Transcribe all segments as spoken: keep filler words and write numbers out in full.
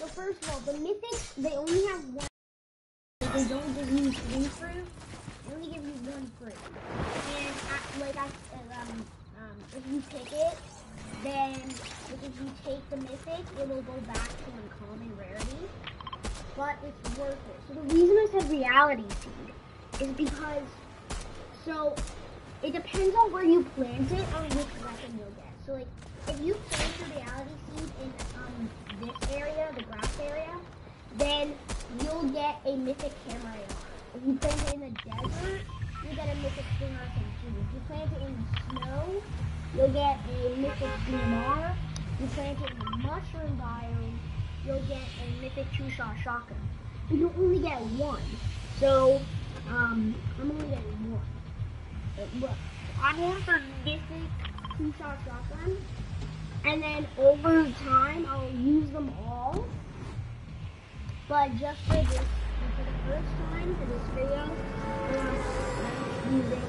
first of all, the Mythics, they only have one. They don't give you three fruit. They only give you one fruit. And I, like I um um if you pick it, then like if you take the Mythic, it will go back to uncommon rarity. But it's worth it. So the reason I said reality seed is because so it depends on where you plant it on which weapon you'll get. So like if you plant the reality seed in um this area, the grass area, then you'll get a mythic camera. If you plant it in the desert, you get a mythic sting R S M G. If you plant it in the snow, you'll get a mythic D M R. If you plant it in the mushroom biome, you'll get a mythic two-shot shotgun. But you only get one. So, um, I'm only getting one. But look, I'm going for mythic two-shot shotgun. And then over time, I'll use them all. But just for this, for the first time, for this video, I'm using,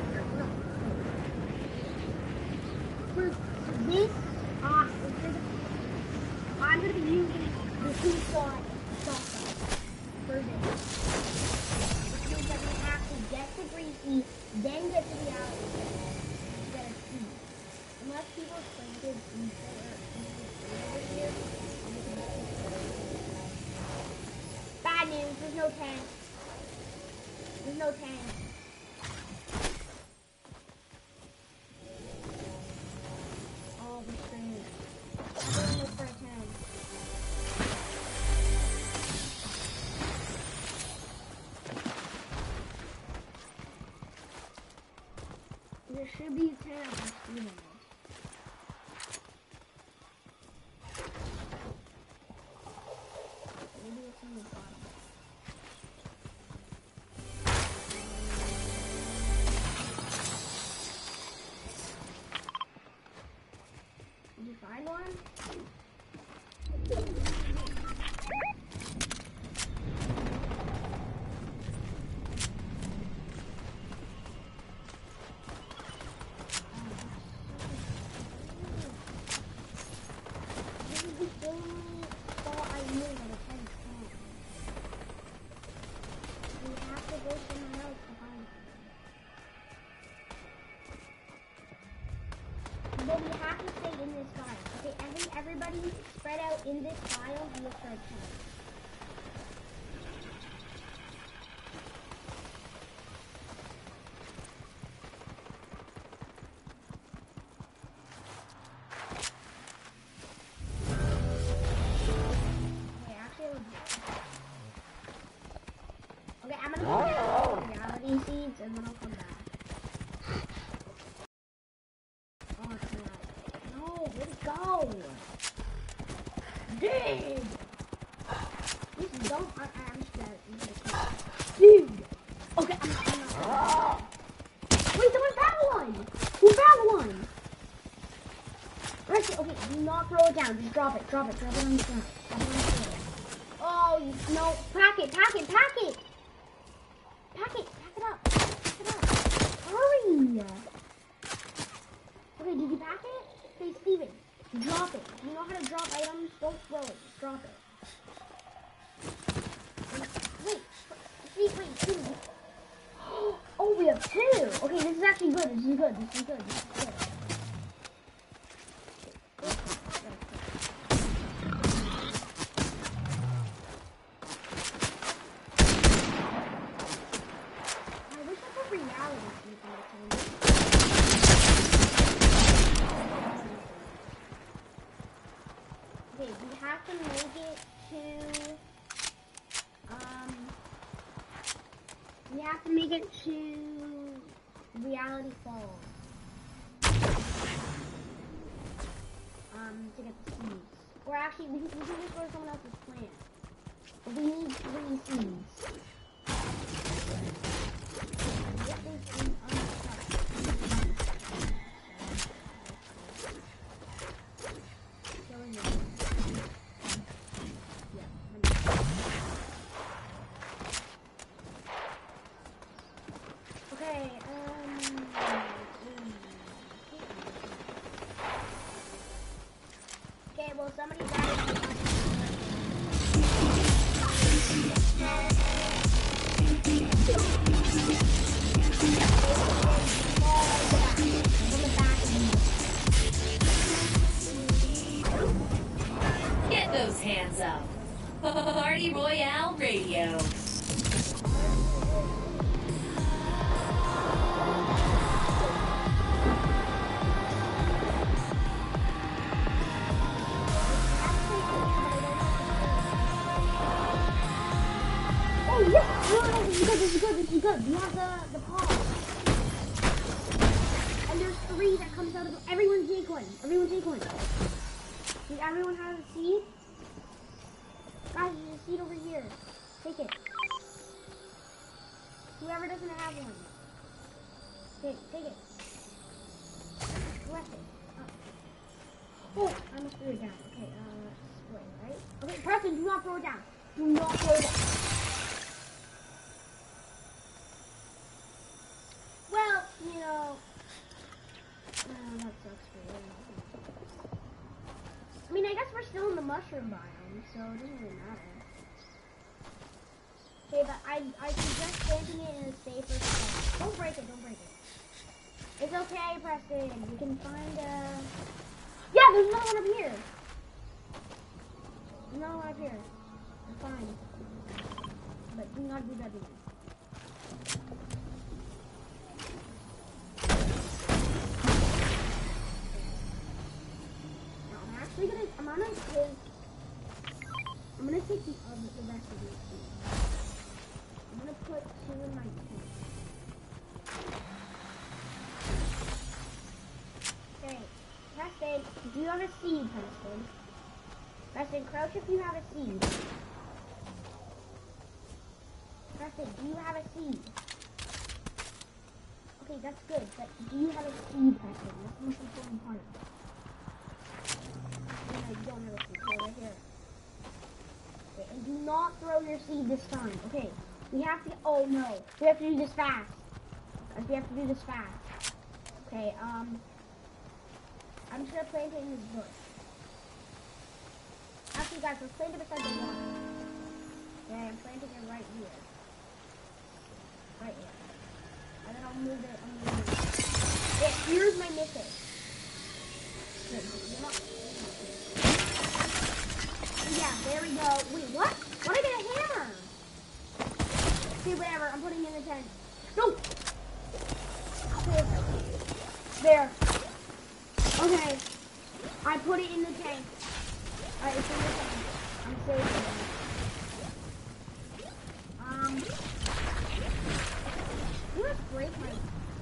for this, uh, for the, I'm going to be using the two-shot shotgun for this. Which means that we have to get to Greasy, then get to the alley, to get a seed. Unless people planted seeds over here, bad news, there's no tank. There's no tank. Oh, we're screwed. I'm gonna look for a tank. There should be a tank. I'm screwing it. Maybe it's on the bottom. Did you find one? This is the only spot I knew that it had spawn. We have to go somewhere else to find it. But we have to stay in this file. Okay, every, everybody spread out in this file and look for a tank. Okay, actually, okay, I'm gonna go get the reality seeds and then I'll come back. Oh, it's not. No, where'd it go? Dude! Please don't. I, I'm scared. Dude! Okay, I'm, I'm not. Wait, someone found one! Who found one? Right, okay, do not throw it down. Just drop it, drop it, drop it on the ground. Drop it on the floor. Oh, you, no. Pack it, pack it, pack it! Pack it, pack it up. Pack it up. Hurry! Okay, did you pack it? Okay, Steven, drop it. You know how to drop items? Don't throw it. Drop it. Wait, wait, wait, two. Oh, we have two. Okay, this is actually good. This is good. This is good. This is good. I wish I could reality see something. Okay, we have to make it to, um, we have to make it to Reality Falls, um, to get the seeds. Or actually, we can, we can just go to someone else's plant. But we need three seeds. Get this in unstuck. Killing it. Okay, um... Okay, well, somebody died. those hands up. Party Royale Radio. Oh yes! No, no, this is good, this is good, this is good. You have the, the paw. And there's three that comes out of the, everyone take one. Everyone take one. Does everyone have a seed? Guys, there's a seed over here. Take it. Whoever doesn't have one. Take, take it. Collect it. Oh, oh I almost threw it down. Okay, uh, spray, right? Okay, Preston, do not throw it down. Do not throw it down. Well, you know, oh, that sucks for you. I mean, I guess we're still in the mushroom biome, so it doesn't really matter. Okay, but I, I suggest planting it in a safer spot. Don't break it, don't break it. It's okay, Preston. We can find a... Yeah, there's another one up here. There's another one up here. It's fine. But do not do that again. I'm gonna, I'm gonna take, I'm gonna take the, um, the rest of these seeds. I'm gonna put two in my tank. Okay, Preston, do you have a seed, Preston? Preston, crouch if you have a seed. Preston, do you have a seed? Okay, that's good, but do you have a seed, Preston? That's the most important part. No, you don't have a seed. Okay, right here. Okay, and do not throw your seed this time. Okay, we have to. Oh no, we have to do this fast. Guys, we have to do this fast. Okay, um, I'm just gonna plant it in this bush. Actually, guys, let's plant it beside the water. Okay, I'm planting it right here. Right here. And then I'll move it. I'll move it. Yeah, here's my mythic. Good. You're not. Yeah, there we go. Wait, what? Why did I get a hammer? Okay, whatever. I'm putting it in the tent. No! Okay. There. Okay. I put it in the tank. Alright, it's in the tank. I'm safe. Um. You must break my...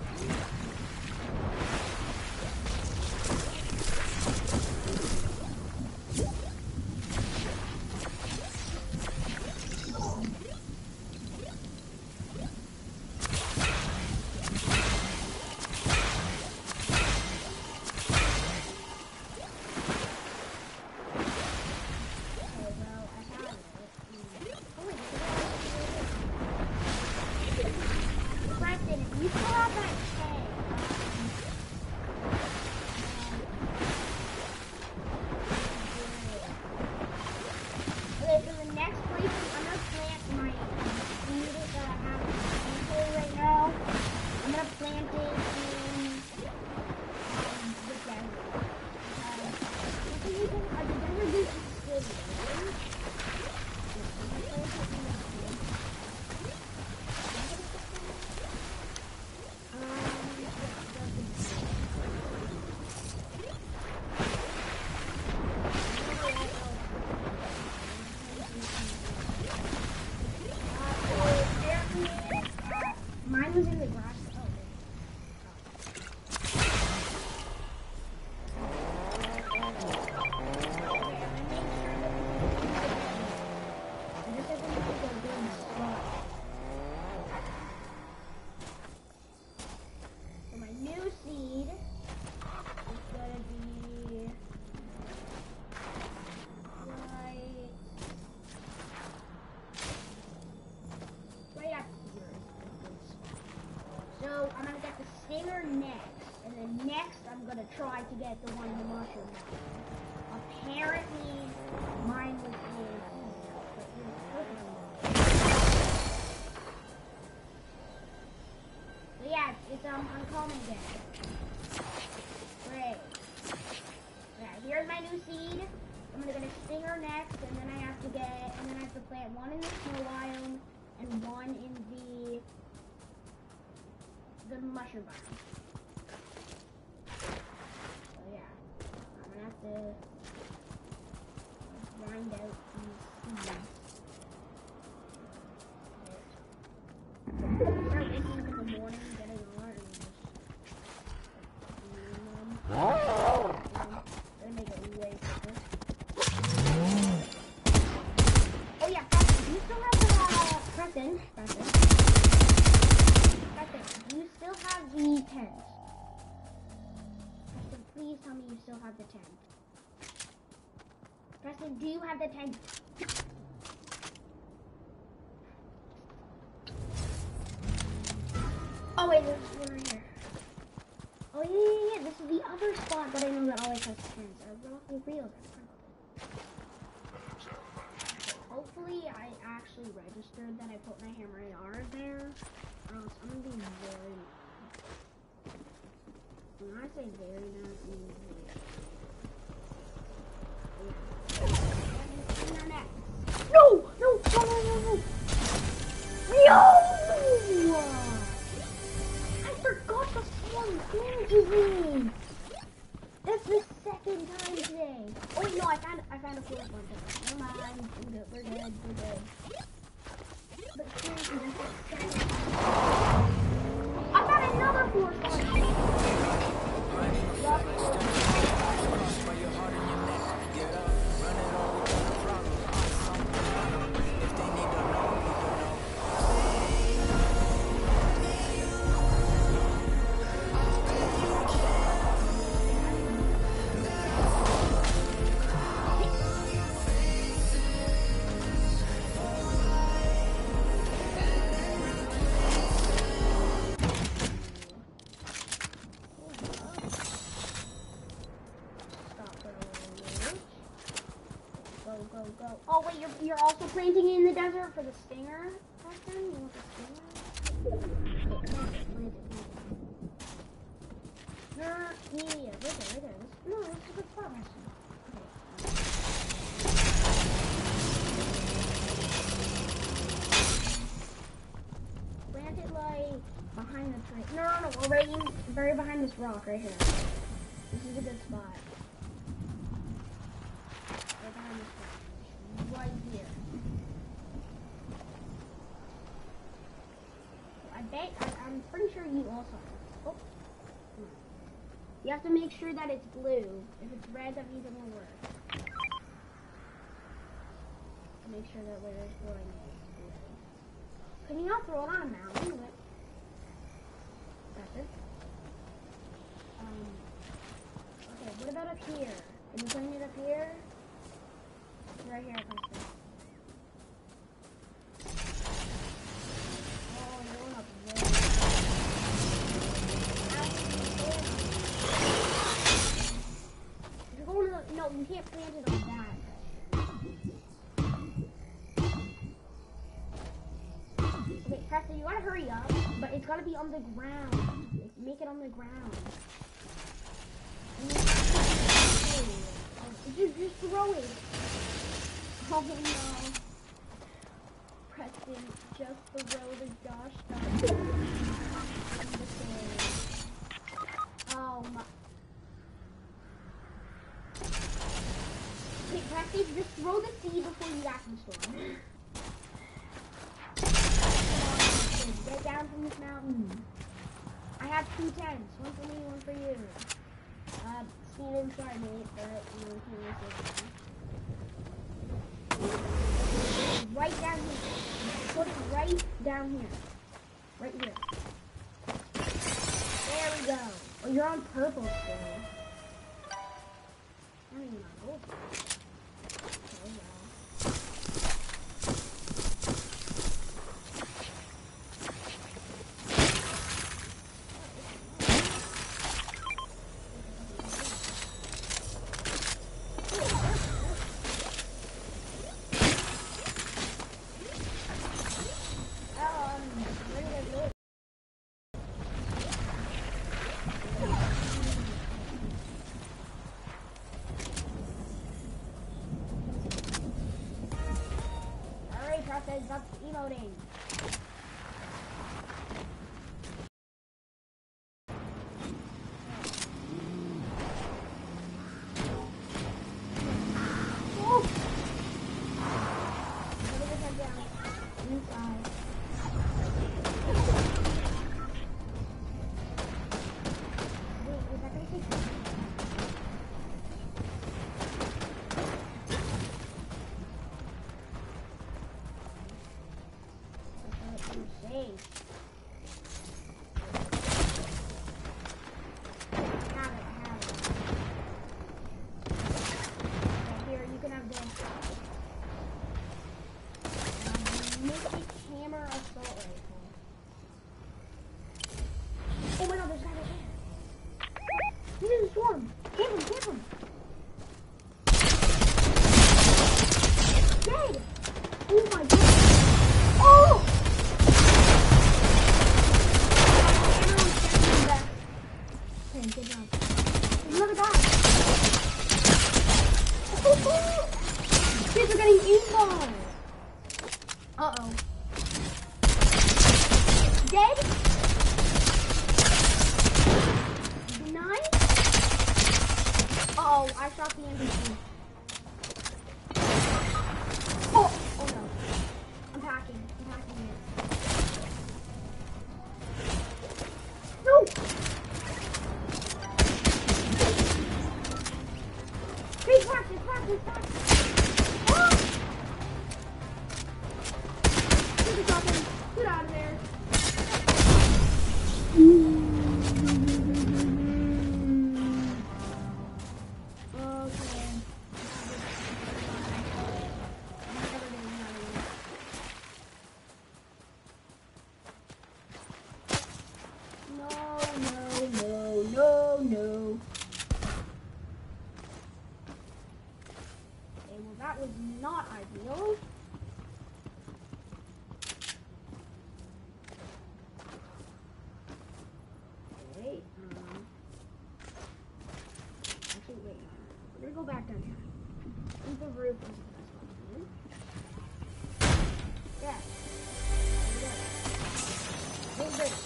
Try to get the one in the mushroom. Apparently, mine was in. But yeah, it's um uncommon again. Great. Yeah, here's my new seed. I'm gonna gonna stinger next, and then I have to get, and then I have to plant one in the snow biome and one in the the mushroom biome. So yeah, I'm gonna have to grind out these seeds. Start waking up in the morning, getting on, and just eating them. Gonna make it way quicker. Oh yeah, Preston, do you still have the, uh, Preston, Preston, Preston, do you still have the tent? Preston, please tell me you still have the tent. Preston, do you have the tent? Oh wait, there's one right here. Oh yeah, yeah, yeah, this is the other spot that I know that always has tents. A rock will real there. Hopefully I actually registered that I put my hammer and R there, or else I'm gonna be very mad. When I say very mad, I mean very mad. No! No! No! No! No! No! No! I forgot the swan planted me! That's the second time today. Oh wait, no, I found I found a fourth one today. Never mind. We're good. We're good. We're good. But seriously, that's the second time. I found another fourth one. Oh wait, you're you're also planting in the desert for the stinger, Preston? You want the stinger? Okay, plant it, plant it, plant it. No, no, no, yeah, yeah, yeah, right there, right there. This, no, this is a good spot, Preston. Okay. Plant it like behind the tree. No, no, no, we're right in, very behind this rock right here. This is a good spot. Right behind this rock. Right here. I bet, I, I'm pretty sure you also have. Oh. You have to make sure that it's blue. If it's red, that means it won't work. Make sure that where it's growing is blue. Can you not throw it on a mountain? That's it. Um, okay, what about up here? Can you plant it up here? Right here, Preston. Oh, you're going up there. You're going to the, no, you can't plant it on that. Okay, Preston, you gotta hurry up, but it's gotta be on the ground. Like, make it on the ground. Just, just throw it. Oh no. Preston, just throw the gosh darn. Oh my. Okay, Preston, just throw the seed before you got the storm. Get down from this mountain. I have two tents. One for me, one for you. Uh, Steven, sorry mate, but you know, we can't really say that. Right down here. Put it right down here. Right here. There we go. Oh, you're on purple still. I don't even know gold. Oh, yeah. because that's emoting. Oh! Let me just head down. Inside. Wait, is that gonna take safe. Have it, have it. Okay, here, you can have this. Um, Mythic hammer assault rifle. Oh my god, there's a guy right there. He's in the storm. Camp him, camp him. Dead. Oh my god. Oh! Okay, good job. There's another guy. Kids are getting aimball. Uh-oh. Dead? Nice? Uh-oh, I shot the N P C. Oh! Oh no. I'm packing. I'm packing it. No! He's cracked, he's cracked, he's cracked. Oh! Take a shotgun. Get out of there. Okay. No, no, no, no, no. Okay, well that was not ideal. Wait, um, actually, wait. We're gonna go back down here. I think the roof is the best option. Yeah. There we go. Hey, wait.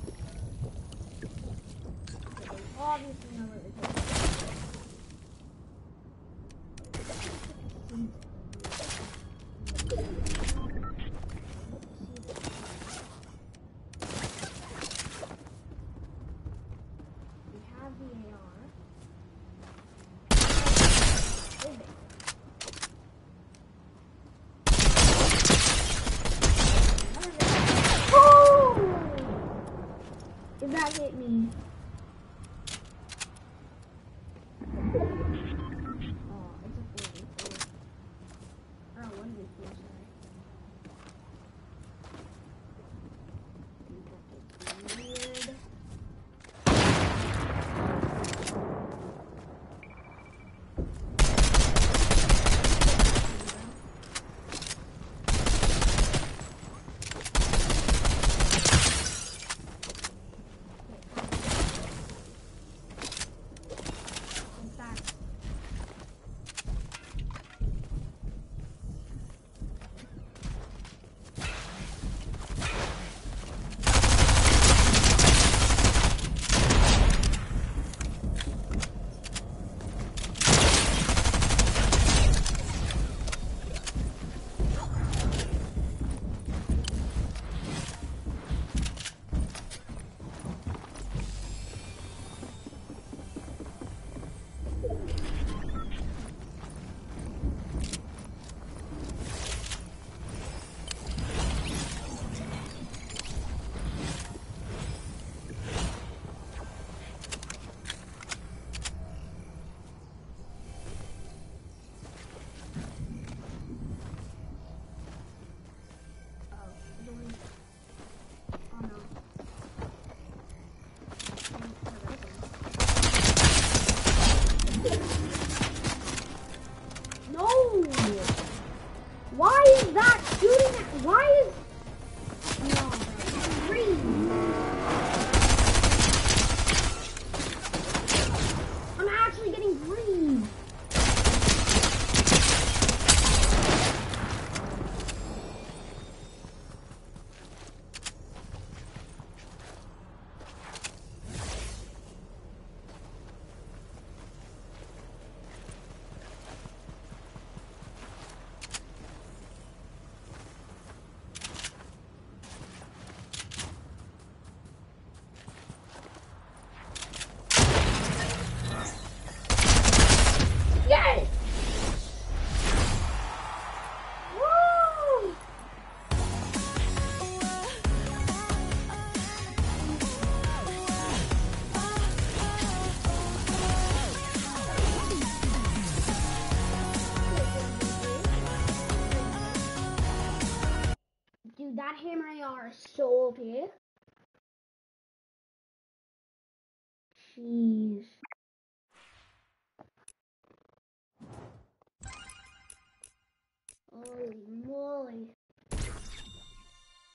Okay, there's obviously nowhere to take it. that hammer A R is so O P. Jeez.